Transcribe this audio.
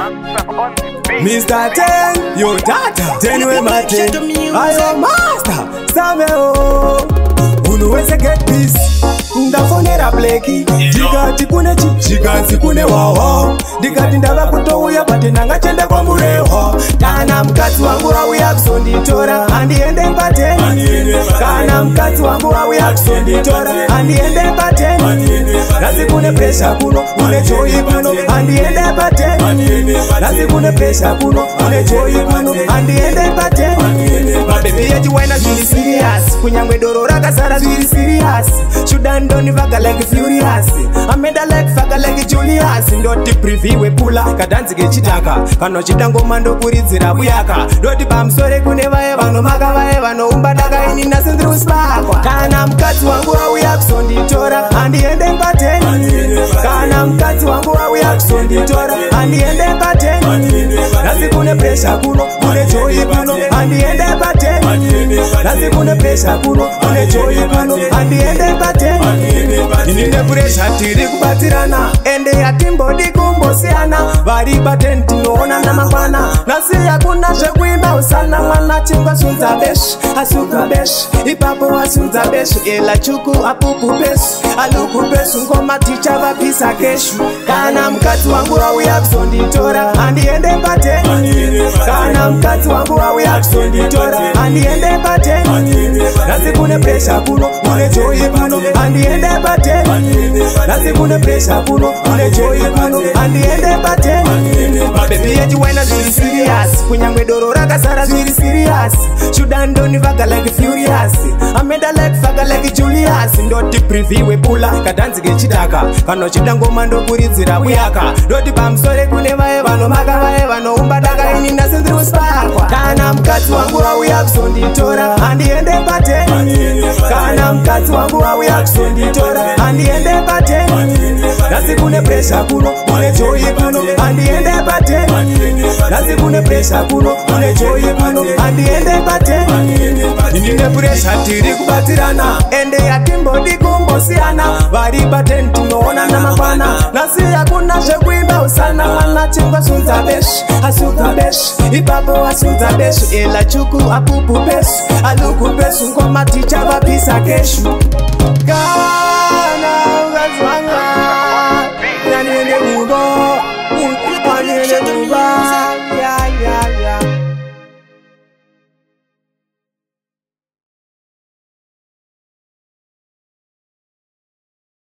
Mr. Ten, your data. Ten we maten. I am master. Sameo. Unuweze get peace. Ndafonera bleki. Ndikati kune chikazi kune wawa. Ndikati ndava kutouya pate nanga chende kwa murewa. Kana mkati wangu auya kusonditora andiende pateni. Kana mkati wangu auya kusonditora andiende pateni. Nasi kune pressure kuno kune joy kuno andiende pateni. Nasi kune pressure kuno kune joy kuno andiende pateni. Baby yetu wena zili serious. Kunyangwe doro rakazara zili serious. Shouldn't done vaga like furious. I made a leg faga like Julius. Ndoti preview we pula kadanzi ke chitaka. Kano chitango mando kuridzira buyaka. Ndoti bamsore kune vaye vano maka vaye vano umbadaka ini nasindri uspakwa. Kana mkati wangu auya kusonditora andiende pateni. Kana mkati wangu auya kusonditora andiende pateni. Nasi kune pressure kuno kune joy kuno andiende pateni. Nasi kune pressure kuno kune joy kuno andiende pateni. Inine pressure tiri kubatirana ende yatimbodi kumbosiana vari patenti noona namangwana nasi yakuna zvekuimba usana mwana chingwa sunza besh asuka besh ipapo asunza besh ela chuku apupu besh aluku besh ngoma ticha vapisa keshu kana mkati wangu auya kusonditora andiende pateni. Kana mkati wangu auya kusonditora andiende pateni. Nasi kune pressure kuno kune joy kuno andiende pateni. Nasi kune pressure kuno kune joy kuno andiende pateni. Baby yetu wena zili serious. Kunyangwe doro rakazara zili serious. Shouldn't done vaga like furious. I made a leg faga like Julius. Ndoti preview we pula kadanzi ke chitaka. Kano chitango mando kuridzira buyaka. Ndoti bamsore kune vaye vano maka vaye vano umbadaka ini nasindri uspakwa. Kana mkati wangu auya kusonditora andiende pateni. Kana mkati wangu auya kusonditora andiende pateni. Nasi kune pressure kuno kune joy kuno andiende pateni. Nasi kune pressure kuno kune joy kuno andiende pateni. Inine pressure tiri kubatirana ende yatimbodi kumbosiana vari patenti noona namangwana nasi yakuna zvekuimba usana mwana chingwa sunza besh asuka besh ipapo asunza besh ela chuku apupu besh aluku besh ngoma ticha vapisa keshu. Kana